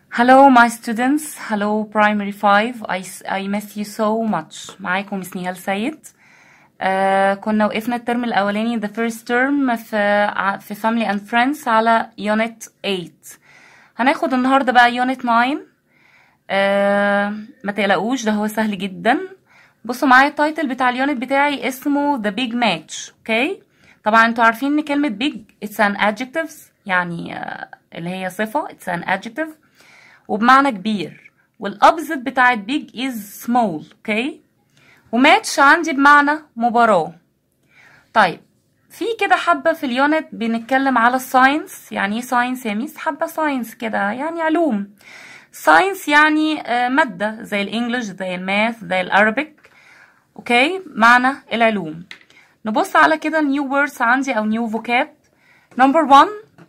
Hello my students, hello primary 5. I miss you so much. معاكم مس نهال سيد. كنا وقفنا الترم الأولاني the first term في family and friends على unit 8. هناخد النهاردة بقى unit 9. ما تقلقوش، ده هو سهل جدا. بصوا معايا التايتل بتاع اليونت بتاعي اسمه the big match. اوكي، طبعا انتوا عارفين ان كلمة big it's an adjectives، يعني اللي هي صفة it's an adjective وبمعنى كبير، والopposite بتاعت big is small. اوكي، وماتش عندي بمعنى مباراة. طيب في كده حبة في اليونت بنتكلم على الساينس. يعني ايه ساينس يا ميس؟ حبة ساينس كده يعني علوم. ساينس يعني مادة زي الانجليش زي الماث زي الارابيك. اوكي، معنى العلوم. نبص على كده new words عندي او new vocab. number 1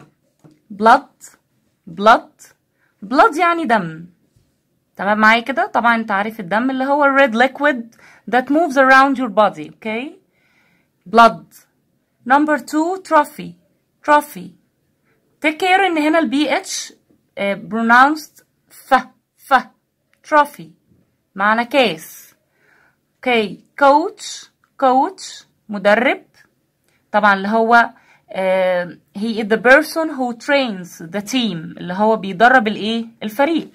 blood يعني دم. تمام معايا كده؟ طبعا انت عارف الدم اللي هو red liquid that moves around your body. اوكي، blood. number 2 trophy. take care ان هنا البي اتش pronounced ف trophy معنى كاس. اوكي، coach مدرب، طبعا اللي هو he is the person who trains the team، اللي هو بيدرب الايه؟ الفريق.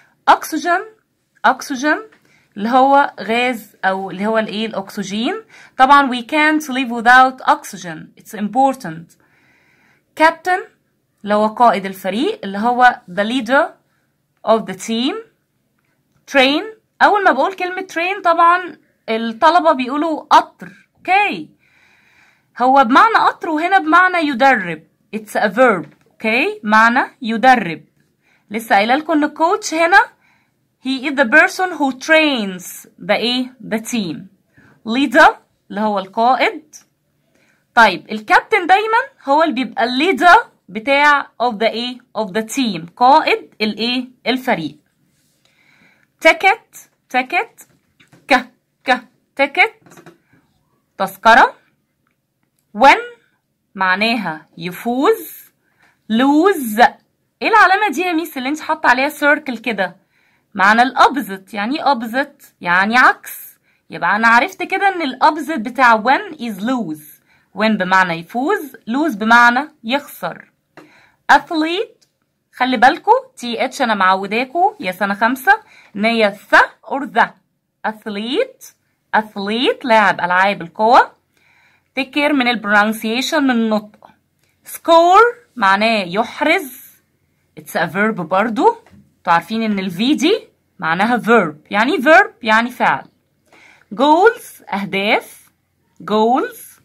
oxygen اللي هو غاز او اللي هو الايه؟ الاكسجين. طبعا we can't live without oxygen, it's important. captain اللي هو قائد الفريق، اللي هو the leader of the team. train، اول ما بقول كلمة train طبعا الطلبة بيقولوا قطر. اوكي، هو بمعنى قطر وهنا بمعنى يدرب. it's a verb. اوكي، معنى يدرب. لسه قايله لكم ان coach هنا he is the person who trains the team. leader اللي هو القائد. طيب الكابتن دايما هو اللي بيبقى الليدر بتاع of the team، قائد الفريق. ticket تذكرة. win معناها يفوز. lose، ايه العلامة دي يا ميس اللي انت حاطة عليها سيركل كده؟ معنى الأوبزيت. يعني ايه opposite؟ يعني عكس. يبقى انا عرفت كده ان الأوبزيت بتاع win is lose. win بمعنى يفوز، lose بمعنى يخسر. athlete، خلي بالكو TH انا معوداكو يا سنة 5 ان هي ث or ذا. athlete لاعب ألعاب القوى. take care من البرونسيشن من النطق. score معناه يحرز، it's a verb برضو. انتوا عارفين ان ال V دي معناها verb. يعني verb يعني فعل. goals أهداف. goals.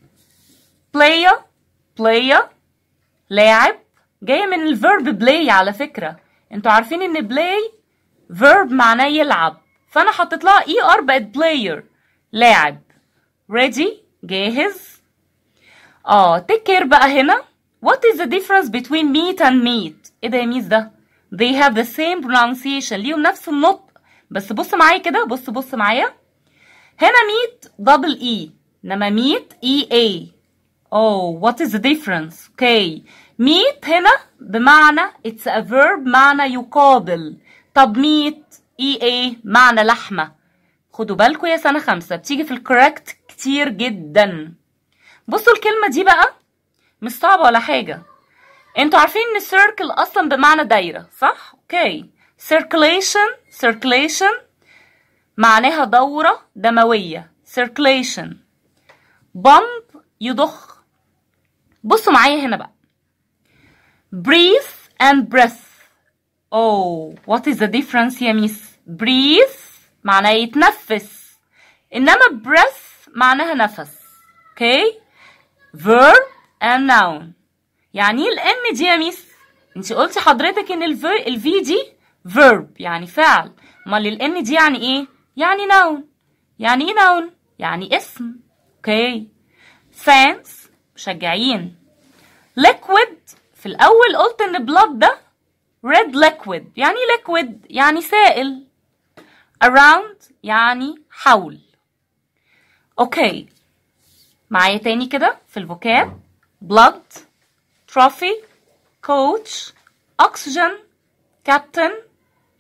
player لاعب، جاية من ال verb play على فكرة. انتوا عارفين ان play verb معناه يلعب، فأنا حطيت لها ER بقت player لاعب. ready جاهز. take care بقى هنا. what is the difference between meat and meat؟ ايه ده يا ميس ده؟ they have the same pronunciation، ليهم نفس النطق. بس بص معايا كده، بص معايا هنا meat double E، انما meat EA. what is the difference؟ اوكي، meat هنا بمعنى it's a verb معنى يقابل. طب meat EA معنى لحمة. خدوا بالكم يا سنة 5 بتيجي في الكوركت كتير جدا. بصوا الكلمة دي بقى مش صعبة ولا حاجة. انتوا عارفين ان circle اصلا بمعنى دايرة، صح؟ اوكي، circulation معناها دورة دموية. circulation. bump يضخ. بصوا معايا هنا بقى breathe and breath. what is the difference يا ميس؟ breathe معناه يتنفس، انما breath معناها نفس. اوكي، verb and noun. يعني ايه الام دي يا ميس؟ انت قلتي حضرتك ان الفي دي verb يعني فعل، امال الان دي يعني ايه؟ يعني noun. يعني ايه noun؟ يعني اسم. اوكي، fans مشجعين. liquid في الاول قلت ان blood ده red liquid. يعني liquid يعني سائل. around يعني حول. اوكي، معايا تاني كده في الفوكاب. blood trophy coach oxygen captain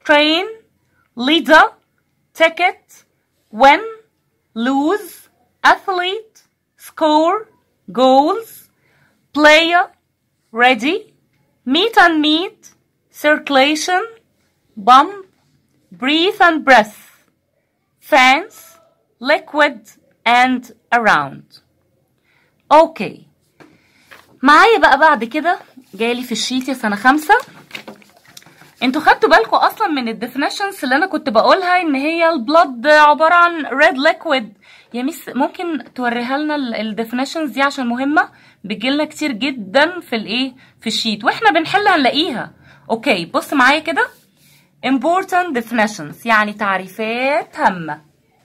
train, leader, ticket, win, lose, athlete, score, goals, player, ready, meet and meet, circulation, bump, breathe and breath, fence, liquid and around. اوكي، معايا بقى بعد كده جايلي في الشيت يا سنة 5. انتوا خدتوا بالكم اصلا من الديفينيشنز اللي انا كنت بقولها ان هي البلد عبارة عن ريد ليكويد. يا ميس ممكن توريها لنا الديفينيشنز دي عشان مهمة، بتجيلنا كتير جدا في الايه في الشيت واحنا بنحل هنلاقيها. اوكي بص معايا كده، important definitions يعني تعريفات هامة.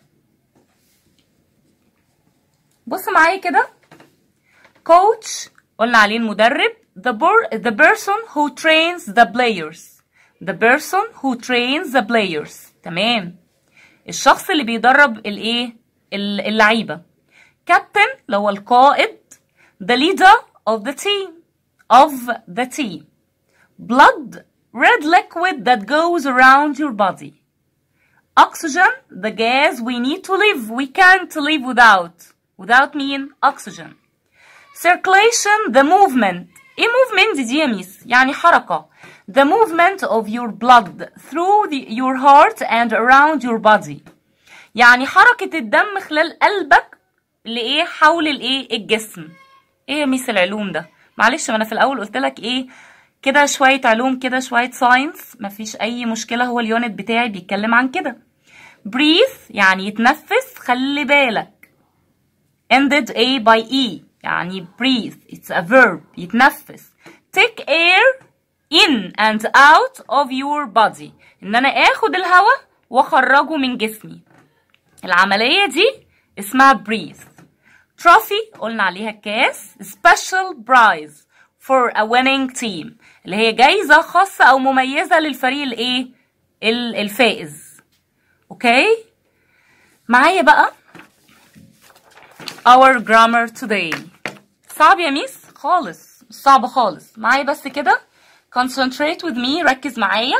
بص معايا كده، coach قلنا عليه المدرب، the person who trains the players. the person who trains the players. تمام، الشخص اللي بيدرب الايه اللعيبة. captain اللي هو القائد، the leader of the team. blood red liquid that goes around your body. oxygen the gas we need to live, we can't live without mean oxygen. circulation the movement. ايه movement دي يا ميس؟ يعني حركة. the movement of your blood through your heart and around your body. يعني حركة الدم خلال قلبك لإيه حول الإيه الجسم. إيه يا ميس العلوم ده؟ معلش ما أنا في الأول قلت لك إيه كده شوية علوم كده شوية ساينس، مفيش أي مشكلة، هو اليونت بتاعي بيتكلم عن كده. breathe يعني يتنفس، خلي بالك ended A by E يعني breathe it's a verb يتنفس. take air in and out of your body إن أنا آخد الهواء وأخرجه من جسمي، العملية دي اسمها breathe. trophy قلنا عليها كاس، special prize for a winning team اللي هي جايزة خاصة أو مميزة للفريق الإيه الفائز. أوكي معايا بقى our grammar today. صعب يا ميس؟ خالص مش صعب خالص، معايا بس كده concentrate with me، ركز معايا.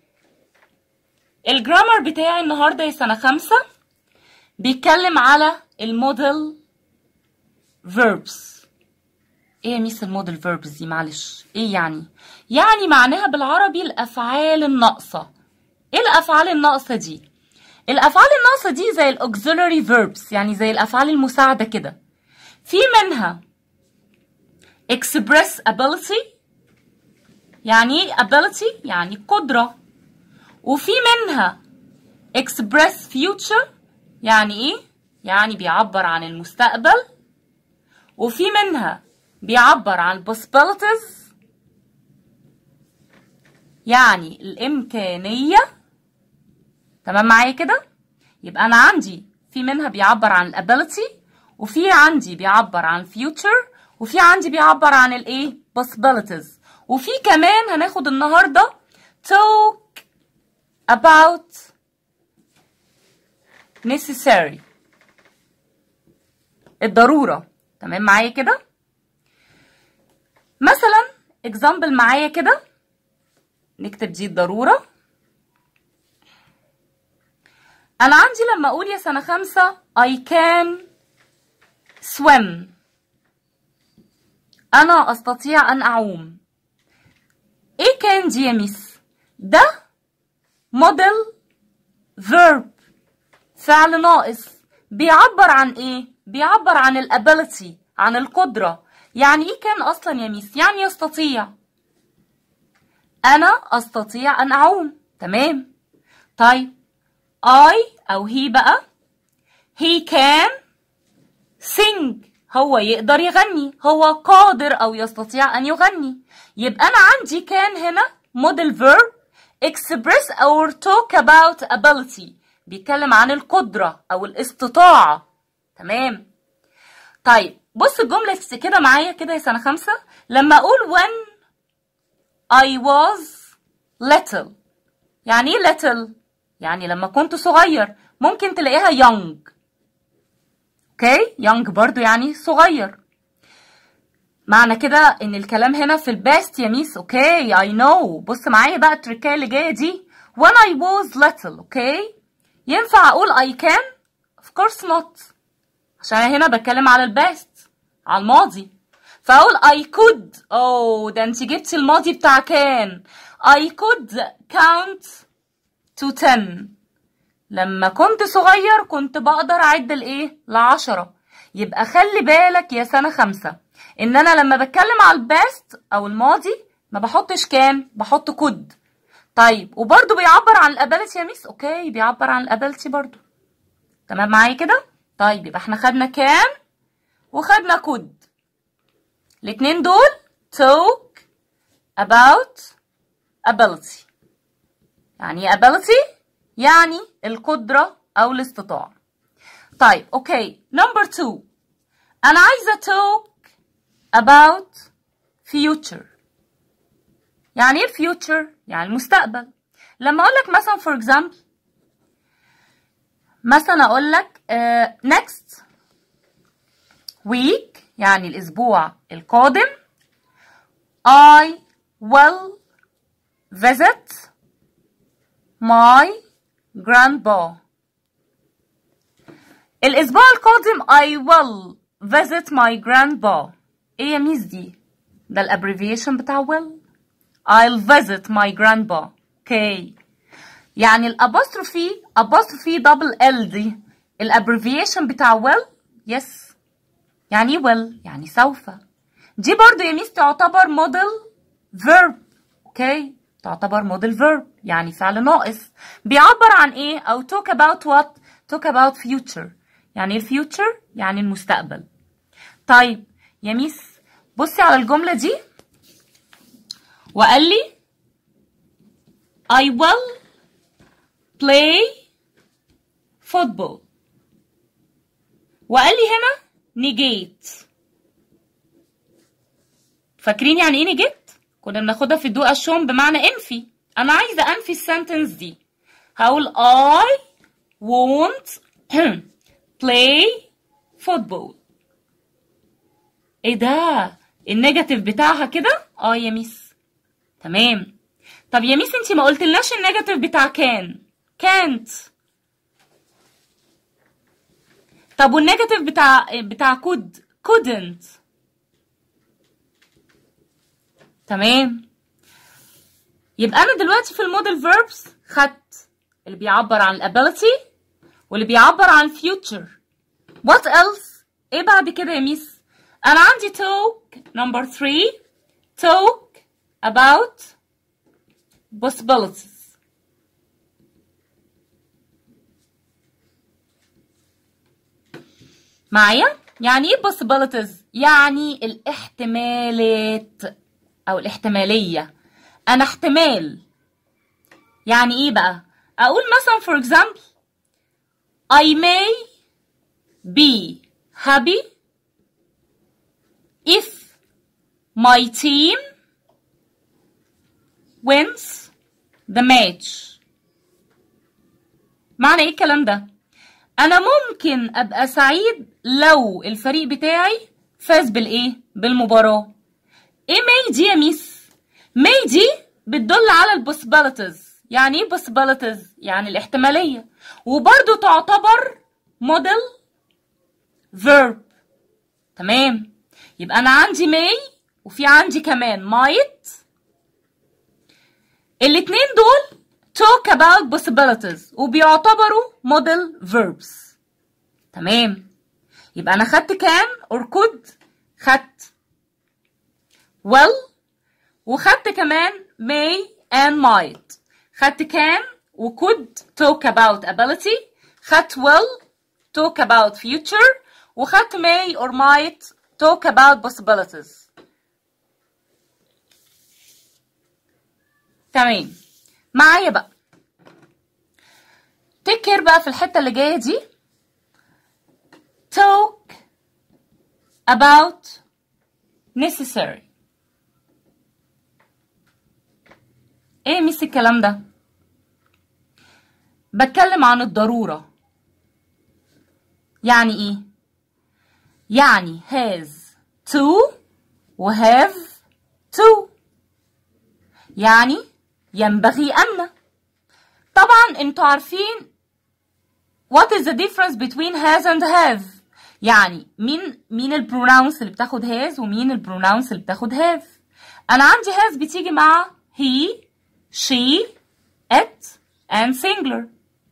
الجرامر بتاعي النهاردة يا سنة 5 بيتكلم على الموديل verbs. ايه يا ميس الموديل verbs دي؟ معلش ايه يعني؟ يعني معناها بالعربي الافعال الناقصة. ايه الافعال الناقصة دي؟ الافعال الناقصة دي زي الاوكسيلري verbs يعني زي الافعال المساعدة كده. في منها express ability يعني ايه ability؟ يعني قدرة. وفي منها express future يعني ايه؟ يعني بيعبر عن المستقبل. وفي منها بيعبر عن possibilities يعني الإمكانية. تمام معايا كده؟ يبقى أنا عندي في منها بيعبر عن ability، وفي عندي بيعبر عن future، وفي عندي بيعبر عن الإيه؟ possibilities. وفي كمان هناخد النهاردة talk about necessary الضرورة. تمام معايا كده؟ مثلا example معايا كده، نكتب دي الضرورة. أنا عندي لما أقول يا سنة 5 I can swim أنا أستطيع أن أعوم. إيه كان دي يا ميس؟ ده model verb فعل ناقص بيعبر عن إيه؟ بيعبر عن الابيليتي عن القدرة. يعني إيه كان أصلا يا ميس؟ يعني يستطيع. أنا أستطيع أن أعوم. تمام. طيب I أو he بقى he can sing هو يقدر يغني، هو قادر أو يستطيع أن يغني. يبقى أنا عندي كان هنا model verb express or talk about ability بيتكلم عن القدرة أو الاستطاعة. تمام. طيب بص الجملة كده معايا كده يا سنة 5 لما أقول when I was little يعني إيه little؟ يعني لما كنت صغير. ممكن تلاقيها young. اوكي young برضو يعني صغير. معنى كده ان الكلام هنا في الباست يا ميس. اوكي I know. بص معايا بقى التركية اللي جاية دي when I was little. okay. ينفع اقول I can؟ of course not، عشان هنا بتكلم على الباست، على الماضي، فاقول I could. ده انت جبتي الماضي بتاع كان. I could count to 10. لما كنت صغير كنت بقدر اعد لايه؟ ل10. يبقى خلي بالك يا سنة 5 ان انا لما بتكلم على الباست او الماضي ما بحطش كان، بحط could. طيب وبرده بيعبر عن الابيلتي يا ميس؟ اوكي بيعبر عن الابيلتي برضو. تمام معايا كده؟ طيب يبقى احنا خدنا كان وخدنا could. الاتنين دول talk about ability. يعني ايه ability؟ يعني القدرة أو الاستطاعة. طيب اوكي number 2 أنا عايزة talk about future. يعني ايه future؟ يعني المستقبل. لما أقول لك مثلا for example، مثلا أقول لك next week يعني الأسبوع القادم I will visit my grandpa. الأسبوع القادم I will visit my grandpa. إيه يا ميس دي؟ ده الابريفيشن بتاع will. I'll visit my grandpa. اوكي. يعني الابوستروفي دبل ال دي الابريفيشن بتاع will. يس. يعني ايه will؟ يعني سوف. دي برضو يا ميس تعتبر موديل verb. اوكي. تعتبر موديل verb يعني فعل ناقص بيعبر عن ايه؟ او talk about what؟ talk about future. يعني الفيوتشر يعني المستقبل. طيب يا ميس بصي على الجملة دي وقال لي I will play football، وقال لي هنا negate. فاكرين يعني ايه negate؟ كنا بناخدها في الدو أشون بمعنى انفي. انا عايزه انفي السنتنس دي، هقول I won't play football. ايه ده؟ النيجاتيف بتاعها كده؟ يا ميس. تمام. طب يا ميس انتي ما قلتلناش النيجاتيف بتاع كان. can't. طب والنيجاتيف بتاع could. couldn't. تمام. يبقى انا دلوقتي في الموديل verbs خدت اللي بيعبر عن الability واللي بيعبر عن future. what else؟ ايه بعد كده يا ميس؟ انا عندي talk number 3 talk about possibilities. معايا؟ يعني ايه possibilities؟ يعني الاحتمالات او الاحتمالية. انا احتمال. يعني ايه بقى؟ اقول مثلا for example I may be happy if my team wins the match. معنى ايه الكلام ده؟ انا ممكن ابقى سعيد لو الفريق بتاعي فاز بالايه؟ بالمباراة. ايه may دي يا ميس؟ may دي بتدل على البوسيبيليتيز. يعني ايه possibilities؟ يعني الاحتمالية، وبرضو تعتبر موديل verb. تمام. يبقى انا عندي may وفي عندي كمان might. الاتنين دول talk about possibilities وبيعتبروا model verbs. تمام. يبقى انا خدت can or could، خدت will، وخدت كمان may and might. خدت can و could talk about ability، خدت will talk about future، وخدت may or might talk about possibilities. تمام. معايا بقى take care بقى في الحتة اللي جاية دي. talk about necessary. ايه ميس الكلام ده؟ بتكلم عن الضرورة. يعني ايه؟ يعني has to و have to. يعني ينبغي أن. طبعا انتوا عارفين what is the difference between has and have. يعني مين البروناونس اللي بتاخد has ومين البروناونس اللي بتاخد have. انا عندي has بتيجي مع he, she, it and singular.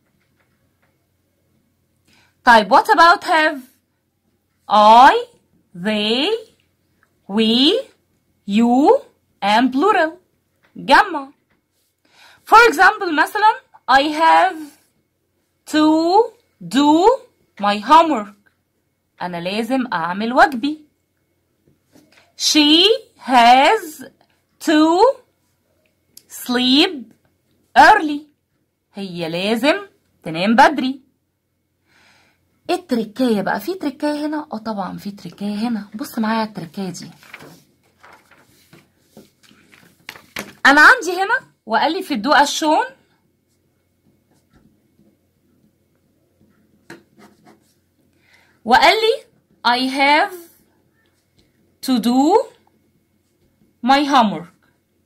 طيب what about have? I, they, we, you and plural. جمع. For example مثلا I have to do my homework. أنا لازم أعمل واجبي. She has to sleep early. هي لازم تنام بدري. ايه التركاية بقى؟ في تركاية هنا؟ طبعا في تركاية هنا. بص معايا التركاية دي. أنا عندي هنا وقال لي في الدو الشون وقال لي I have to do my homework.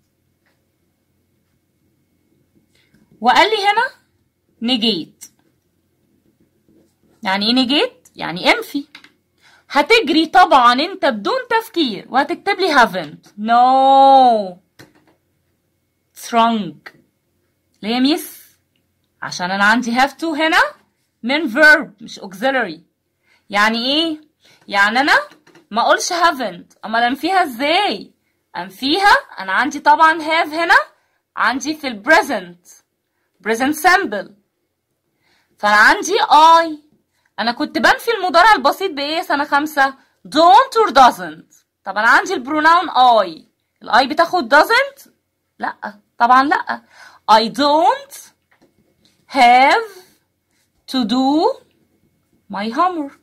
وقال لي هنا negate. يعني ايه negate؟ يعني انفي. هتجري طبعا انت بدون تفكير وهتكتب لي haven't. no it's wrong. ليه يا ميس؟ عشان انا عندي have to هنا من verb مش auxiliary. يعني ايه؟ يعني انا ما اقولش haven't. امال انفيها ازاي؟ انفيها انا عندي طبعا have هنا عندي في ال present simple. فانا عندي I. انا كنت بنفي المضارع البسيط بايه سنة 5؟ don't or doesn't. طب انا عندي البروناون I. الاي بتاخد doesn't؟ لا طبعا لا. I don't have to do my homework.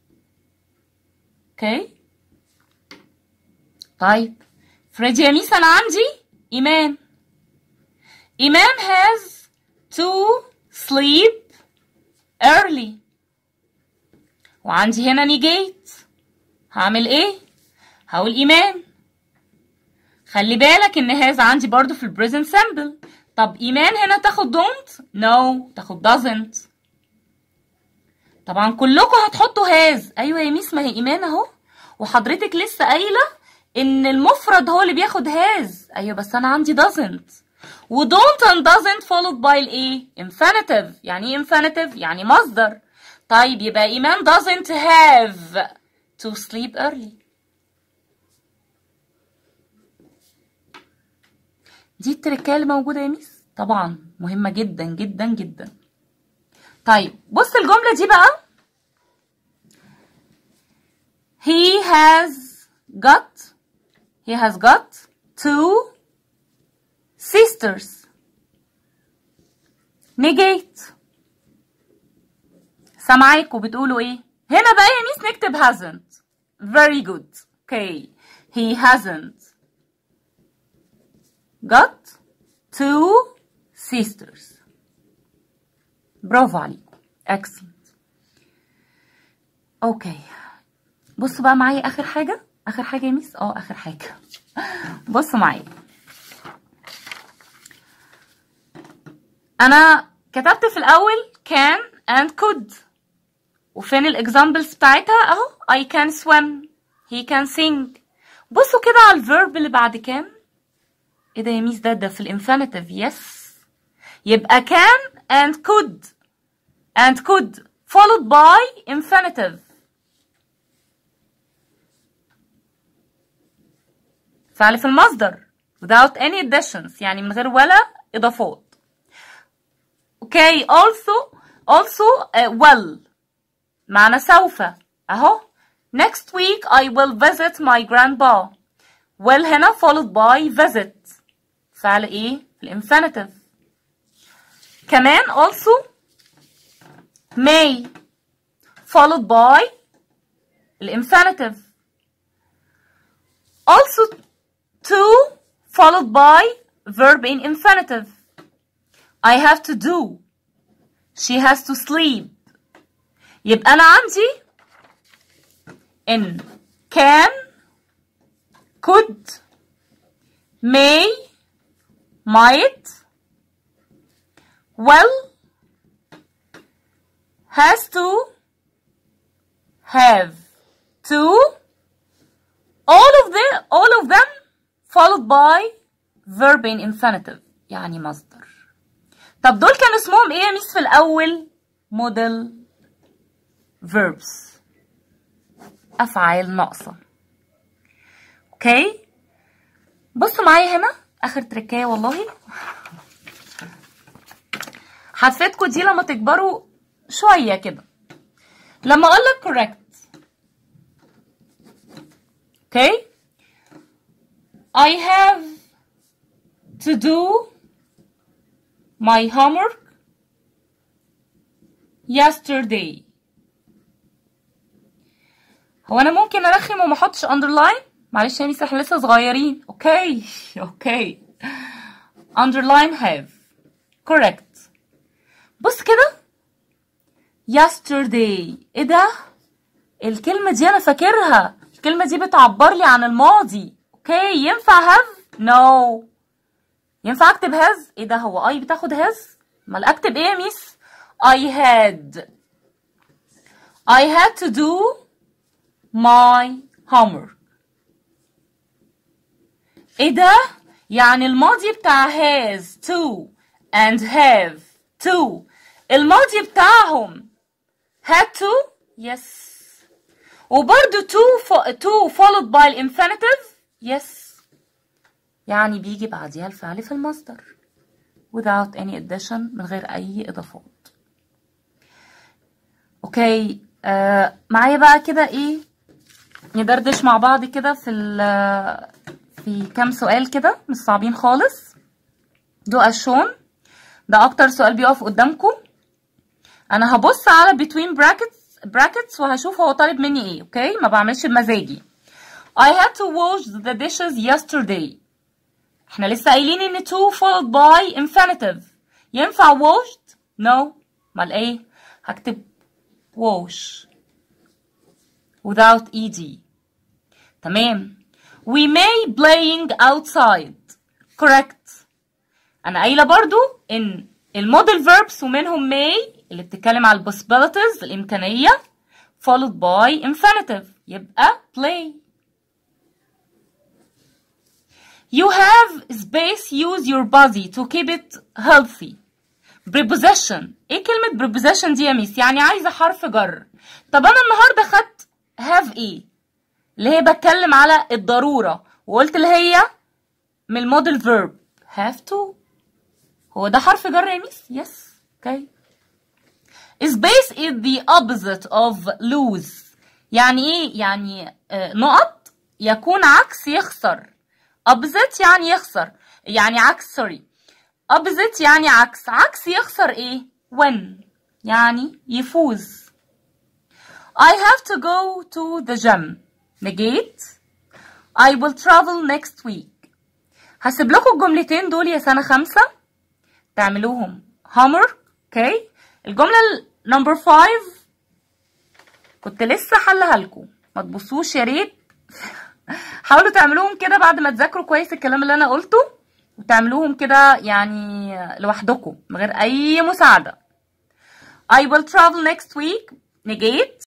اوكي. طيب فريدي يا ميس انا عندي ايمان. ايمان has to sleep early. وعندي هنا negate. هعمل ايه؟ هقول ايمان. خلي بالك ان has عندي برضو في present simple. طب ايمان هنا تاخد don't؟ no تاخد doesn't. طبعا كلكم هتحطوا has. ايوه يا ميس ما هي ايمان اهو وحضرتك لسه قايله ان المفرد هو اللي بياخد has. ايوه بس انا عندي doesn't. و don't and doesn't followed by الايه؟ infinitive. يعني ايه infinitive؟ يعني مصدر. طيب يبقى ايمان doesn't have to sleep early. دي التركية اللي موجودة يا ميس. طبعا مهمة جدا جدا جدا. طيب بص الجملة دي بقى. he has got two sisters. negate. سامعاكوا بتقولوا ايه؟ هنا بقى يا ميس نكتب hasn't. very good. okay he hasn't got two sisters. برافو عليكم. excellent. اوكي بصوا بقى معايا اخر حاجة. اخر حاجة يا ميس؟ اخر حاجة. بصوا معايا. انا كتبت في الاول can and could. وفين الاكزامبلز بتاعتها اهو. I can swim. he can sing. بصوا كده على الفيرب اللي بعد can. ايه ده يا ميس؟ ده في الانفينيتيف. yes. يبقى can and could followed by infinitive. فعل في المصدر without any additions. يعني من غير ولا اضافات. okay also will معنى سوف اهو. next week I will visit my grandpa. will هنا followed by visit. فعل ايه؟ الانفينيتيف. كمان also may followed by الانفينيتيف. also to followed by verb in infinitive. I have to do. she has to sleep. يبقى أنا عندي in can could may might will, has to, have to, all of them followed by verb in infinitive يعني مصدر. طب دول كان اسمهم ايه يا ميس في الاول؟ modal verbs، افعال ناقصه. اوكي، بصوا معايا هنا اخر تركايه والله هتفيدكوا دي لما تكبروا شويه كده. لما اقول لك correct، اوكي، I have to do my homework yesterday. هو انا ممكن ارخم وما احطش underline؟ معلش يا ميس احنا لسه صغيرين. اوكي underline have correct. بص كده yesterday، ايه ده؟ الكلمة دي انا فاكرها، الكلمة دي بتعبر لي عن الماضي. اوكي، ينفع have؟ no. ينفع اكتب has؟ ايه ده، هو اي بتاخد has؟ امال اكتب ايه يا ميس؟ I had to do my homework. ايه ده؟ يعني الماضي بتاع has to and have to الماضي بتاعهم had to؟ yes. وبرضه to followed by الانفينيتيف؟ yes. يعني بيجي بعديها الفعل في المصدر without any addition، من غير اي اضافات. اوكي، معايا بقى كده ايه، ندردش مع بعض كده في كام سؤال كده مش صعبين خالص. دو اشون، ده اكتر سؤال بيقف قدامكم. انا هبص على between brackets وهشوف هو طالب مني ايه. اوكي، ما بعملش بمزاجي. I had to wash the dishes yesterday. احنا لسه قايلين ان to followed by infinitive. ينفع washed؟ no. امال ايه؟ هكتب wash without ed. تمام. we may playing outside. correct. انا قايله برضو ان الموديل verbs ومنهم may اللي بتتكلم على possibilities الامكانيه followed by infinitive يبقى play. you have space, use your body to keep it healthy. preposition، ايه كلمه preposition دي يا ميس؟ يعني عايزه حرف جر. طب انا النهارده خدت have ايه اللي هي بتكلم على الضروره وقلت اللي هي من الموديل verb have to. هو ده حرف جر يا ميس؟ yes. okay. space is the opposite of lose. يعني ايه؟ يعني نقط يكون عكس يخسر. opposite يعني يخسر، يعني عكس سوري. opposite يعني عكس يخسر ايه؟ win يعني يفوز. I have to go to the gym. negate. I will travel next week. هسيب لكم الجملتين دول يا سنة 5 تعملوهم homework. اوكي، الجملة نمبر 5 كنت لسه حلها لكم، ما تبصوش يا ريت حاولوا تعملوهم كده بعد ما تذاكروا كويس الكلام اللي انا قلته، وتعملوهم كده يعني لوحدكم من غير اي مساعدة. I will travel next week. negate.